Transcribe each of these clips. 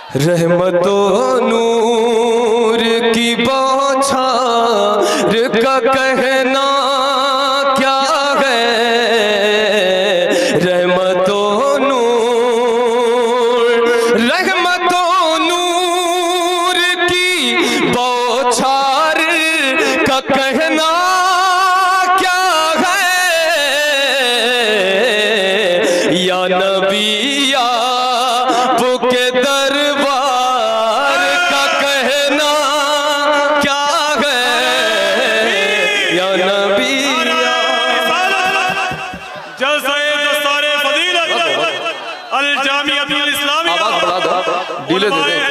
रहमतों नूर की बौछार का कहना क्या है, रहमतों नूर की बौछार का कहना क्या है, या नबी आपके दरबार का कहना क्या है, या नबी जलसाए दस्तारे फजीलत अल जामिअतुल इस्लामिया डीले दे दे।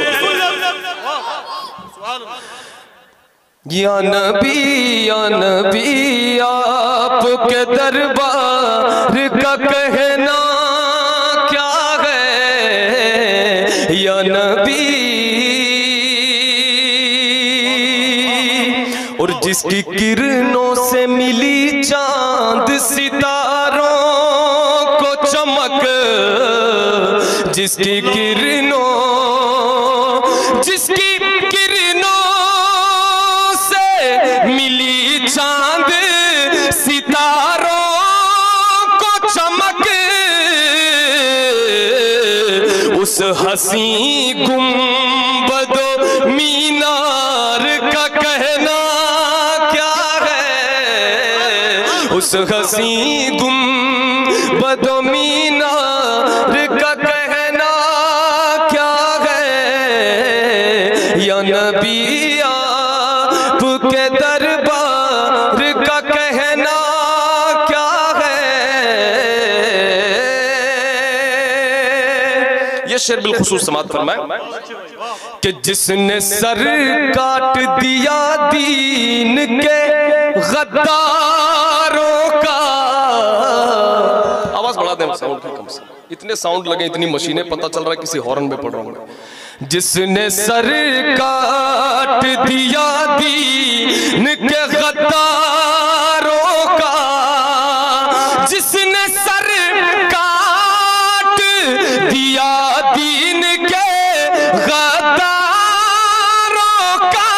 या नबी आपके दरबार का कहना क्या है, या नबी। और जिसकी किरणों से मिली चांद सितारों को चमक, जिसकी किरणों से मिली चांद सितारों को चमक, उस हसी गुंबदो मीनार का कहना क्या है, उस हसी गुंबदो मीनार का कहना क्या है, या नबी आपके दरबार का कहना क्या है। ये शेर बिलखुसूस समात फरमाए कि जिसने सर काट दिया दीन के गद्दारों का, आवाज बढ़ा दें साउंड की कम से, इतने साउंड लगे, इतनी मशीनें, पता चल रहा है किसी हॉर्न में पड़ रहा हूं। जिसने सर काट दिया दीन के गद्दारों का, जिसने सर काट दिया दीन के गद्दारों का,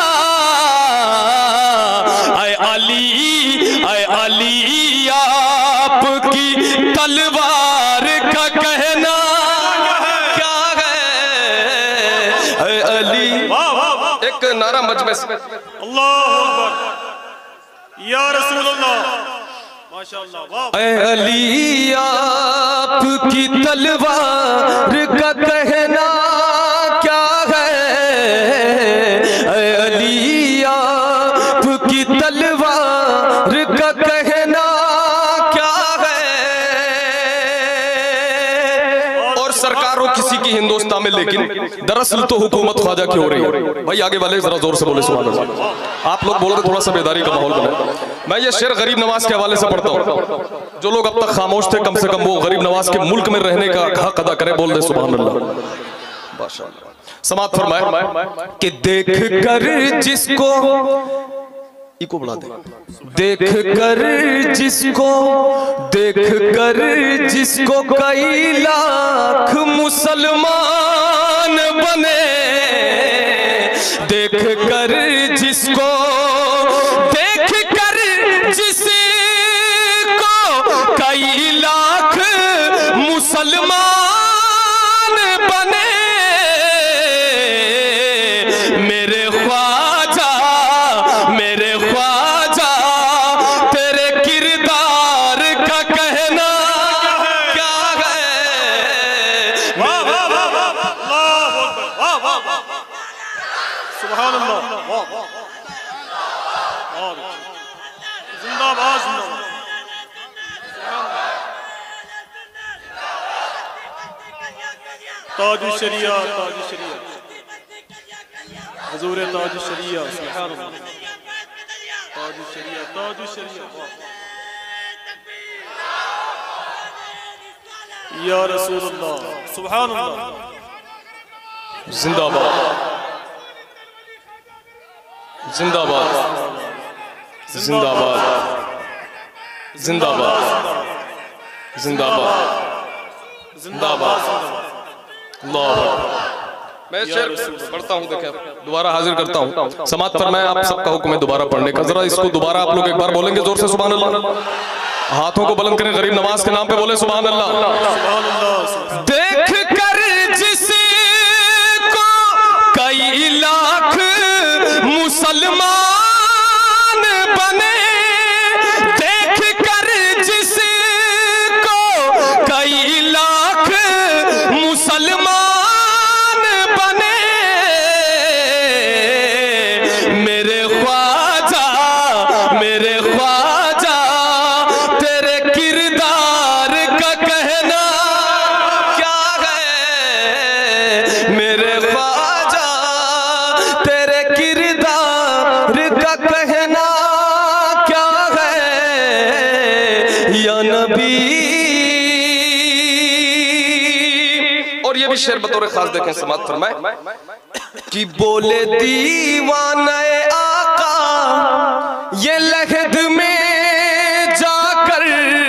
ऐ अली आपकी तलवार का कहना क्या है, ऐ अली। एक नारा मजमे से अल्लाहु अकबर या रसूल अल्लाह माशाअल्लाह। ऐ अली आपकी तलवार का कहना क्या है, ऐ अली आपकी तलवार का कहना क्या है। और सरकारों किसी की हिंदुस्तान में, लेकिन दरअसल तो हुकूमत ख्वाजा की हो रही है। भाई आगे वाले जरा जोर से बोले सुभान अल्लाह। आप लोग बोल रहे थोड़ा सा बेदारी का माहौल बने। मैं ये शेर गरीब नवाज के हवाले से पढ़ता हूँ। जो लोग अब तक खामोश थे, कम से कम वो गरीब नवाज के मुल्क में रहने का हक अदा करें, बोल दे सुभान अल्लाह। समात फरमाए कि देख कर जिसको, इको बढ़ा दे, देख कर जिसको कई लाख मुसलमान बने, देख कर जिसको कई लाख मुसलमान बने, मेरे ख्वाजा तेरे किरदार का कहना क्या है। वाह वाह वाह वाह वाह वाह वाह सुभान अल्लाह। जिंदाबाद जिंदाबाद। ताज शरिया हुजूर ताज शरिया सुभान अल्लाह। ताज शरिया या रसूल अल्लाह सुभान अल्लाह। जिंदाबाद जिंदाबाद जिंदाबाद जिंदाबाद जिंदाबाद जिंदाबाद। अल्लाह मैं शेर पढ़ता हूँ, देखें दोबारा हाजिर करता हूँ। समात पर मैं आप सबका हुक्म है दोबारा पढ़ने का। जरा इसको दोबारा आप लोग एक बार बोलेंगे जोर से सुभान अल्लाह। हाथों को बुलंद करें, गरीब नवाज के नाम पे बोले सुभान अल्लाह। देख कर जिसको कई लाख मुसलमान बने, देख कर जिसको कई लाख मुसलमान बने, मेरे ख्वाजा तेरे किरदार का कहना क्या है, मेरे ख्वाजा तेरे किरदार का कहना क्या है, या नबी। और ये भी शेर बतौर खास देखें समात फरमाए कि बोले दीवाने आका ये लहद में जाकर,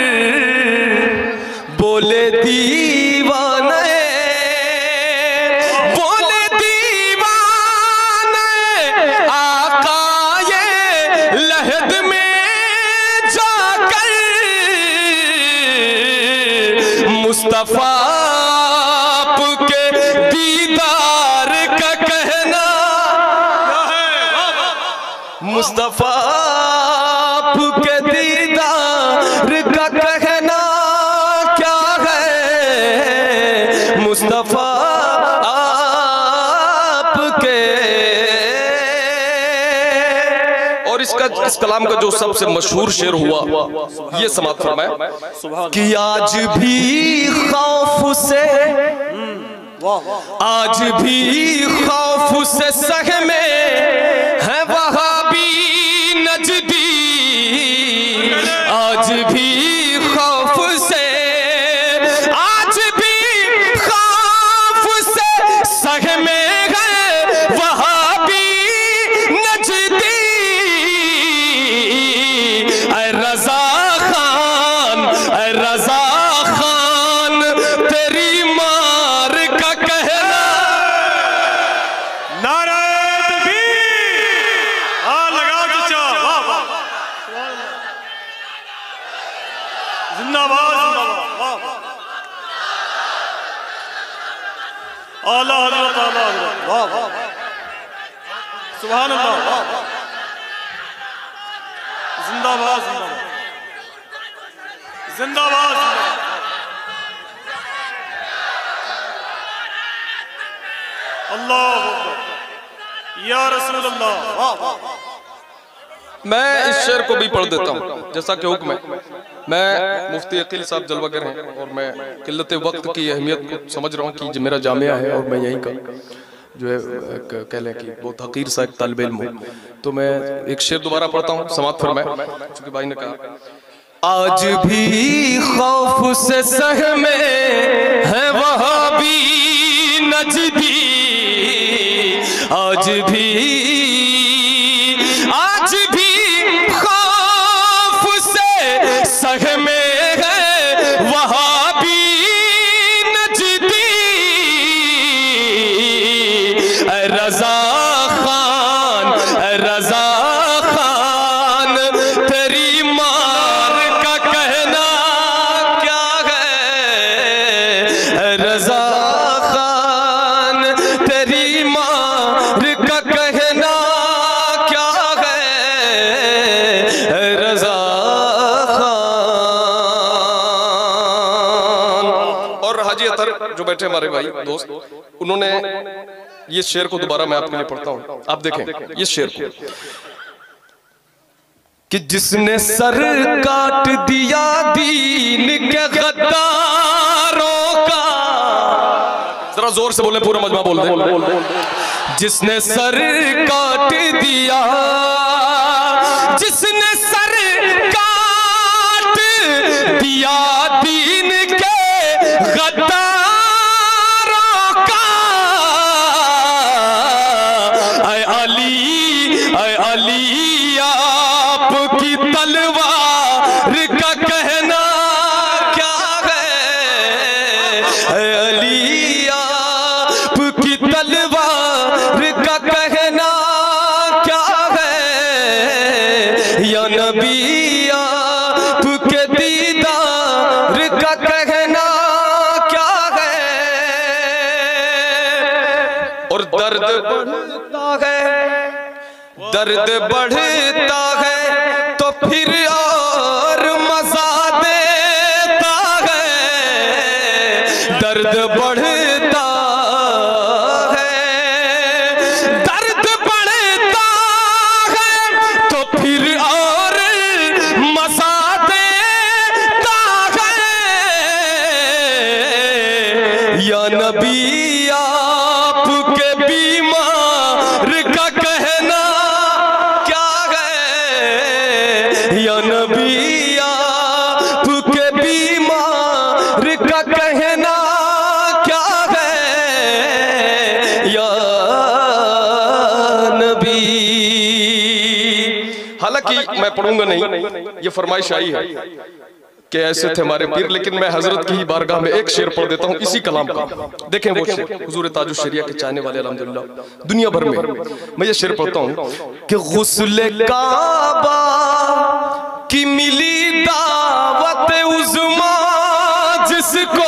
बोले दीवाने आका ये लहद में जाकर, मुस्तफा के दीदार का कहना, मुस्तफा के दीदार का कहना क्या है, मुस्तफा आपके। और इस कलाम का जो सबसे मशहूर शेर हुआ ये समात फरमाए कि आज भी खौफ से, आज भी खौफ से सहमे है वहाबी नजदी, आज भी खौफ से, आज भी खौफ से सहमे है वहाबी नजदी, ऐ रजा खान, ऐ रजा खान तेरी मार का कहना, नारा तकबीर, लगा चचा, वाह वाह, जिंदाबाद जिंदाबाद, वाह वाह, आला हज़रत, आला हज़रत, वाह वाह, सुभान अल्लाह, वाह वाह, जिंदाबाद जिंदाबाद, जिंदाबाद जिंदाबाद, अल्लाह अकबर, या रसूल अल्लाह, वाह वाह। मैं इस शेर को भी पढ़ देता हूँ जैसा कि हुक्म है। मैं मुफ्ती अकील साहब जलवागर हैं और मैं किल्लत वक्त की अहमियत को समझ रहा हूँ कि मेरा जामिया है और मैं यहीं का जो है कह लें कि बहुत हकीर सा एक तालिब इल्म हूँ। तो मैं एक शेर दोबारा पढ़ता हूँ, समात फरमाए, चूंकि भाई ने कहा आज भी खौफ से सहमे है वहाबी नजदी, आज भी खौफ से सहमे है वहाबी नजदी, ऐ रजा खान तेरी मार का कहना क्या है, ऐ रजा खान तेरी मार का कहना क्या है, ऐ रजा खान। और हाजी अतर जो बैठे हमारे भाई दोस्त, उन्होंने ये शेर को दोबारा मैं आपके लिए पढ़ता हूँ, आप देखें ये शेर को कि जिसने सर काट दिया दीन के गद्दारों का, जरा जोर से बोले, पूरा मजमा बोल दे, जिसने सर काट दिया, जिसने सर काट दिया दीन के गद्दारों का, ऐ अली आपकी तलवार का कहना क्या है, ऐ अली आपकी तलवार और दर्द बढ़ता है, दर्द बढ़ता है तो फिर और मजा देता है। दर्द बढ़ता है, दर्द बढ़ता है तो फिर और मजा देता है। या नबी आपके बीमार का कहना क्या है। या नबी आपके बीमार का कहना क्या है। या नबी। हालांकि मैं पढ़ूंगा नहीं, ये फरमाइश आई है कि ऐसे थे हमारे पीर, लेकिन मैं हजरत की ही बारगाह में एक शेर पढ़ देता हूँ इसी कलाम का। देखें वो शेर, हुजूर ताजुश शरिया के चाहने वाले अल्हम्दुलिल्लाह दुनिया भर में। मैं ये शेर पढ़ता हूँ कि गुस्ले काबा की मिली दावत उज़्मा जिसको,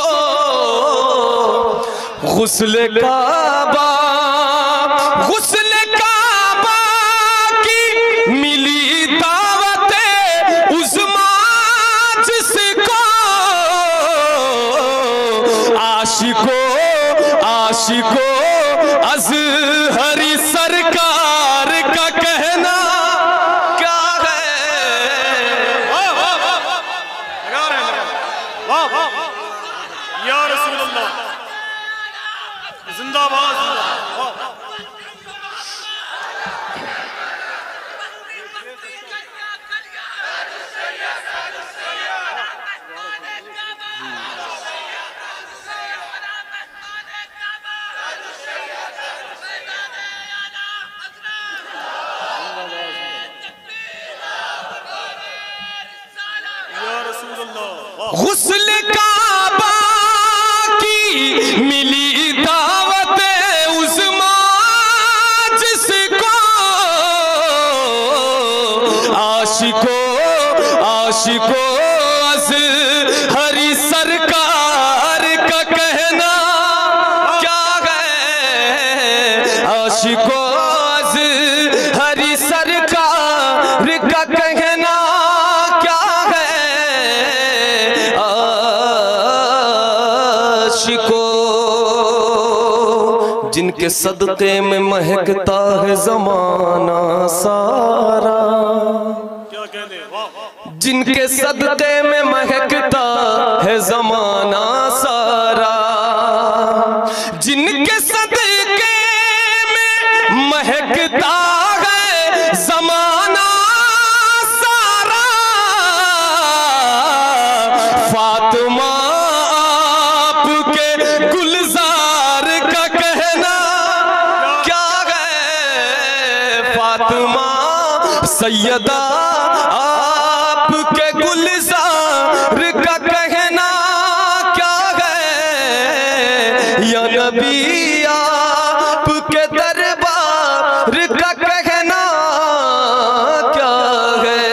गुस्ले काबा, गुस्ले काबा की मिली दावत उज़्मा जिसको, आशिको आशिको अज़हरी सरकार का कहना क्या है। वाह वाह या रसूल अल्लाह, जिंदाबाद। गुस्ल काबा की मिली दावत उज़्मा जिसको, आशिको आशिको अज़हरी सरकार का कहना क्या है। आशिको अज़हरी सरकार का कहना क्या है। आशिको जिनके सदक़े में महकता है ज़माना सारा, क्या कहने, वाह जिनके सदक़े में महकता है ज़माना सारा, जिनके सदक़े में महकता है ज़माना सारा। फातिमा आपके गुलजार का कहना क्या है। फातिमा सैयदा आपके गुलजार का कहना क्या है। या नबी आपके दरबार का कहना क्या है।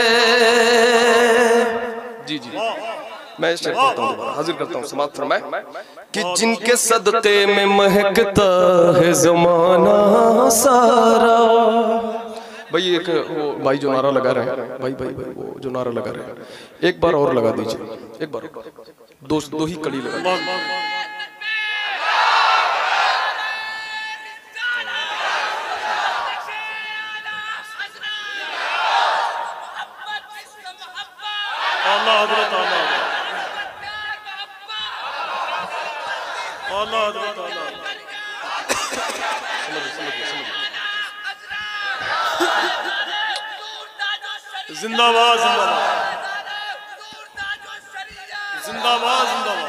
जी जी मैं शेर पढ़ता हूँ, दोबारा हाजिर करता हूँ, समाप्त फरमाए कि जिनके सदक़े में महकता है ज़माना सारा। भाई एक वो भाई जो नारा लगा रहे हैं, भाई भाई भाई वो जो नारा लगा रहे हैं, एक बार और लगा दीजिए, एक बार दो ही कड़ी लगा दीजिए। अल्लाह हज़रत, अल्लाह हज़रत, जिंदाबाद जिंदाबाद जिंदाबाद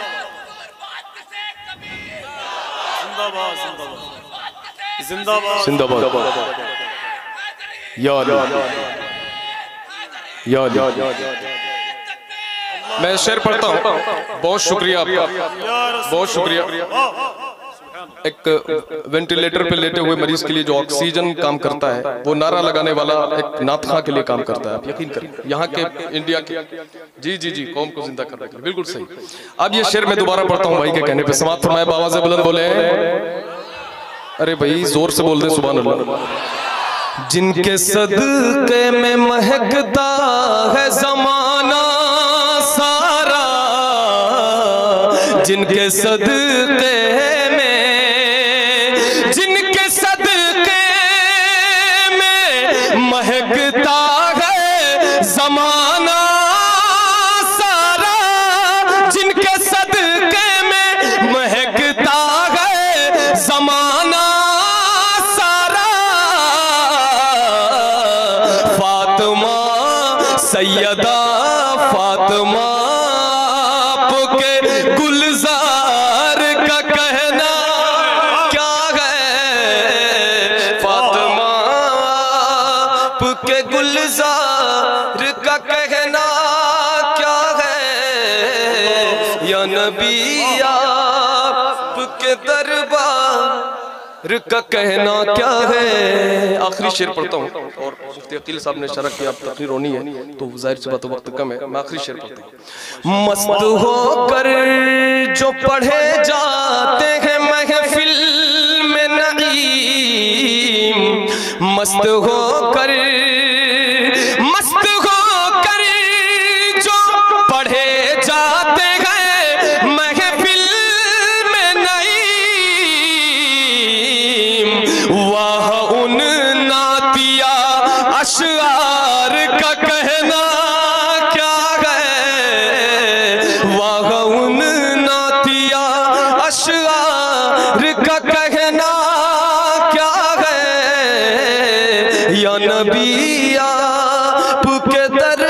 जिंदाबाद जिंदाबाद जिंदाबाद जिंदाबाद। या या मैं शेर पढ़ता हूँ। बहुत शुक्रिया आपका, बहुत शुक्रिया। एक वेंटिलेटर पे लेटे हुए मरीज के लिए जो ऑक्सीजन काम करता है, वो नारा लगाने वाला एक नातखा के लिए काम करता है। आप यकीन करें, यहाँ के इंडिया के जी जी जी कौम को जिंदा करने के लिए, बिल्कुल सही। अब ये शेर मैं दोबारा पढ़ता हूँ भाई के कहने पे, समाप्त फरमाए, आवाज़ बुलंद बोले। अरे भाई जोर से बोल दे सुभान अल्लाह। जिनके सदके में महकता है जमाना सारा, जिनके सदके में, जिनके सदके में महकता है जमाना सारा, जिनके सदके में महकता है जमाना सारा, फातिमा सैयदा फातिमा आपके गुलजार का कहना क्या है, फातिमा आपके गुलजार का कहना क्या है, या नबी आपके दरबार का कहना क्या है। आखिरी शेर पढ़ता हूँ और मुफ्ती अकील साहब ने इशारा किया, आप तकरीर होनी है तो जाहिर सी बात वक्त कम है, मैं आखिरी शेर पढ़ता हूँ। मस्त होकर जो पढ़े जाते हैं महफिल में नईम, मस्त होकर जो पढ़े जाते हैं महफिल में नईम, वाह उन नातिया अशआर का कहना क्या है, वाह उन नातिया अशआर का कहना क्या है, या नबी आपके दर